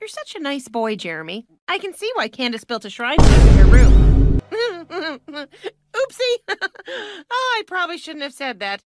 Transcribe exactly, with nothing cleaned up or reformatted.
You're such a nice boy, Jeremy. I can see why Candace built a shrine to you in her room. Oopsie! Oh, I probably shouldn't have said that.